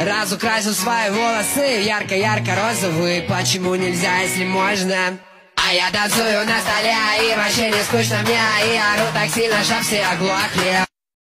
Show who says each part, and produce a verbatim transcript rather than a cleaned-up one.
Speaker 1: Разукрасил свои волосы ярко-ярко-розовые. Почему нельзя, если можно? А я танцую на столе, и вообще не скучно мне, и ору так сильно, что все оглохли.